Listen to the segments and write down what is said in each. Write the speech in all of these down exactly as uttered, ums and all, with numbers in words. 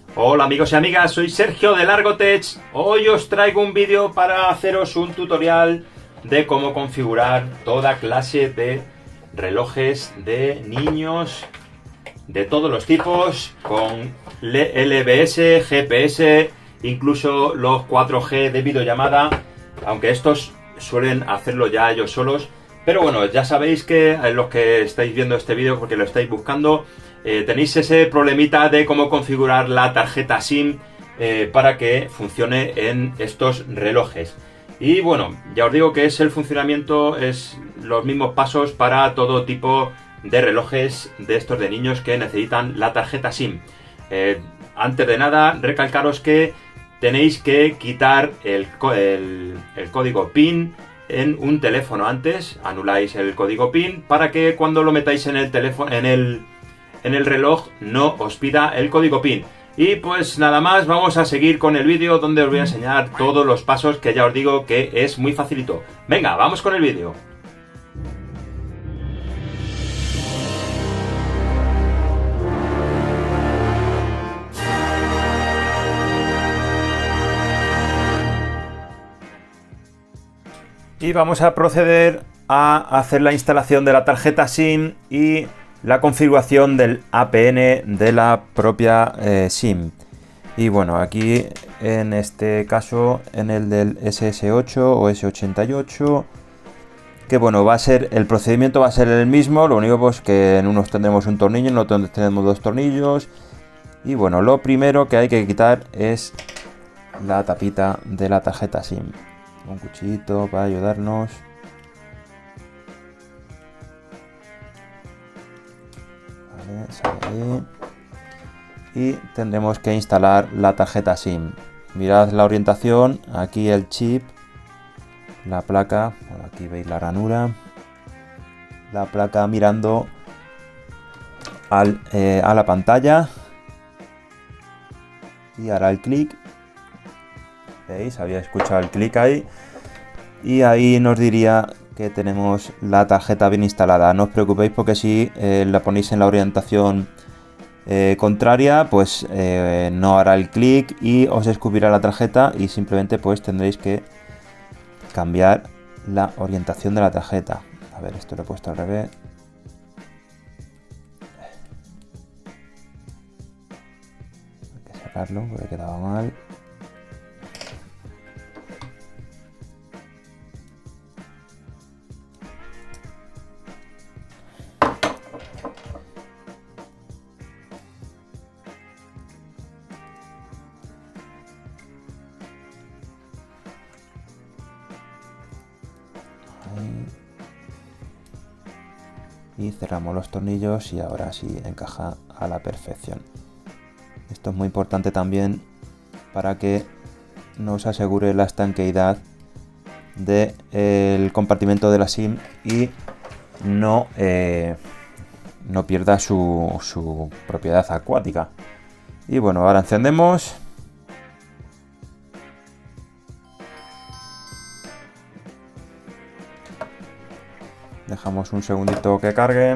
Hola amigos y amigas, soy Sergio de Largotech. Hoy os traigo un vídeo para haceros un tutorial de cómo configurar toda clase de relojes de niños de todos los tipos, con L B S, G P S, incluso los cuatro G de videollamada, aunque estos suelen hacerlo ya ellos solos. Pero bueno, ya sabéis que los que estáis viendo este vídeo, porque lo estáis buscando, eh, tenéis ese problemita de cómo configurar la tarjeta SIM eh, para que funcione en estos relojes. Y bueno, ya os digo que es el funcionamiento, es los mismos pasos para todo tipo de relojes de estos de niños que necesitan la tarjeta SIM. Eh, antes de nada, recalcaros que tenéis que quitar el, el, el código PIN en un teléfono antes, anuláis el código PIN para que cuando lo metáis en el teléfono, en el, en el reloj, no os pida el código PIN. Y pues nada más, vamos a seguir con el vídeo donde os voy a enseñar todos los pasos, que ya os digo que es muy facilito. Venga, vamos con el vídeo. Y vamos a proceder a hacer la instalación de la tarjeta SIM y la configuración del A P N de la propia eh, SIM. Y bueno, aquí en este caso en el del S S ocho o S ochenta y ocho, que bueno, va a ser, el procedimiento va a ser el mismo, lo único pues que en unos tendremos un tornillo, en otros tenemos dos tornillos. Y bueno, lo primero que hay que quitar es la tapita de la tarjeta SIM. Un cuchillito para ayudarnos. Vale, sale ahí. Y tendremos que instalar la tarjeta SIM. Mirad la orientación, aquí el chip, la placa, bueno, aquí veis la ranura, la placa mirando al, eh, a la pantalla, y hará el clic. ¿Veis? Había escuchado el clic ahí. Y ahí nos diría que tenemos la tarjeta bien instalada. No os preocupéis porque si eh, la ponéis en la orientación eh, contraria, pues eh, no hará el clic y os escupirá la tarjeta y simplemente pues tendréis que cambiar la orientación de la tarjeta. A ver, esto lo he puesto al revés. Hay que sacarlo porque quedaba mal. Y cerramos los tornillos y ahora sí encaja a la perfección. Esto es muy importante también para que nos asegure la estanqueidad del compartimento de la SIM y no, eh, no pierda su, su propiedad acuática. Y bueno, ahora encendemos. Dejamos un segundito que cargue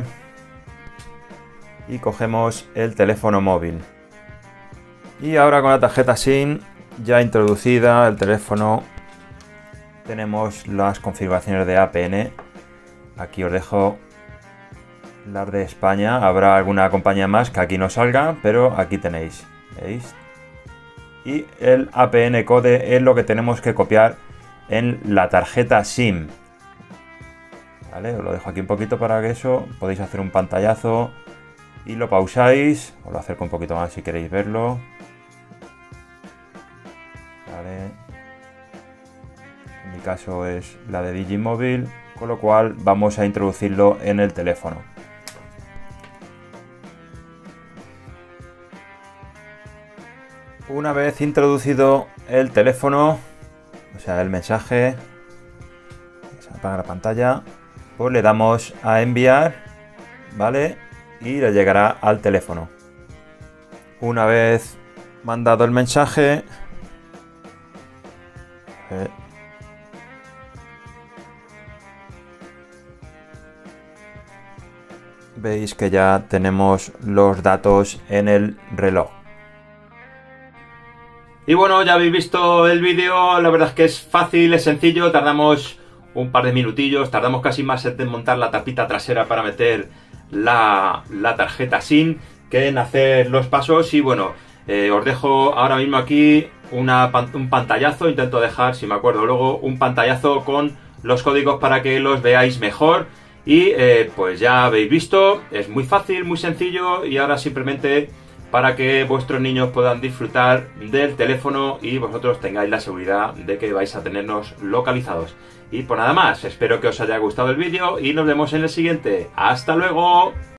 y cogemos el teléfono móvil. Y ahora con la tarjeta SIM ya introducida, el teléfono, tenemos las configuraciones de A P N. Aquí os dejo las de España, habrá alguna compañía más que aquí no salga, pero aquí tenéis, ¿veis? Y el A P N code es lo que tenemos que copiar en la tarjeta SIM. Vale, os lo dejo aquí un poquito para que eso podéis hacer un pantallazo y lo pausáis. Os lo acerco un poquito más si queréis verlo. Vale. En mi caso es la de Digimóvil, con lo cual vamos a introducirlo en el teléfono. Una vez introducido el teléfono, o sea el mensaje, se apaga la pantalla. Pues le damos a enviar, ¿vale? Y le llegará al teléfono. Una vez mandado el mensaje, eh, veis que ya tenemos los datos en el reloj. Y bueno, ya habéis visto el vídeo, la verdad es que es fácil, es sencillo, tardamos un par de minutillos, tardamos casi más en desmontar la tapita trasera para meter la, la tarjeta SIM que en hacer los pasos. Y bueno, eh, os dejo ahora mismo aquí una, un pantallazo, intento dejar, si me acuerdo luego, un pantallazo con los códigos para que los veáis mejor. Y eh, pues ya habéis visto, es muy fácil, muy sencillo, y ahora simplemente para que vuestros niños puedan disfrutar del teléfono y vosotros tengáis la seguridad de que vais a tenernos localizados. Y por nada más, espero que os haya gustado el vídeo y nos vemos en el siguiente. ¡Hasta luego!